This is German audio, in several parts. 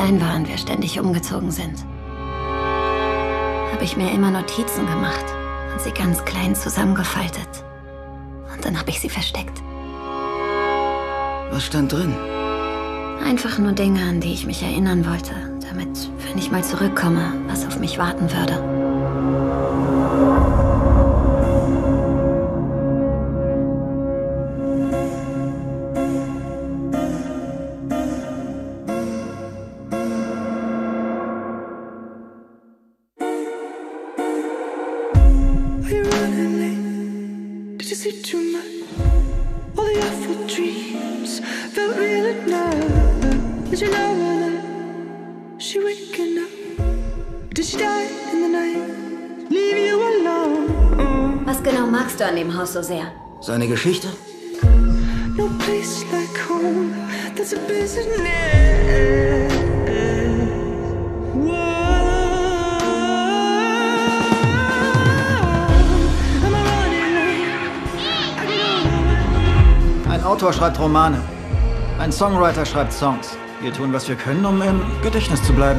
klein war und wir ständig umgezogen sind, habe ich mir immer Notizen gemacht und sie ganz klein zusammengefaltet. Und dann habe ich sie versteckt. Was stand drin? Einfach nur Dinge, an die ich mich erinnern wollte, damit, wenn ich mal zurückkomme, was auf mich warten würde. Are you running late? Did you see too much? All the awful dreams felt real at night. Did you know her that she waking up? Did she die in the night? Leave you alone. Was genau magst du an dem Haus so sehr? Seine Geschichte? No place like home. That's a business. Ein Autor schreibt Romane. Ein Songwriter schreibt Songs. Wir tun, was wir können, um im Gedächtnis zu bleiben.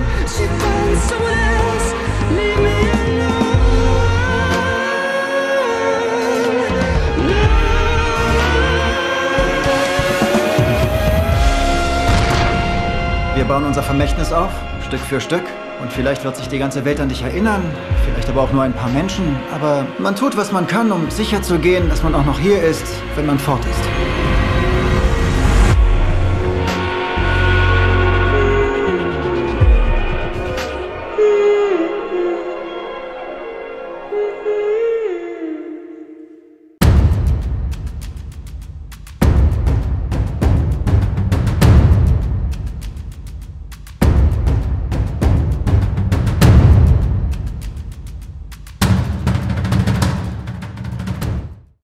Wir bauen unser Vermächtnis auf, Stück für Stück. Und vielleicht wird sich die ganze Welt an dich erinnern, vielleicht aber auch nur ein paar Menschen. Aber man tut, was man kann, um sicherzugehen, dass man auch noch hier ist, wenn man fort ist.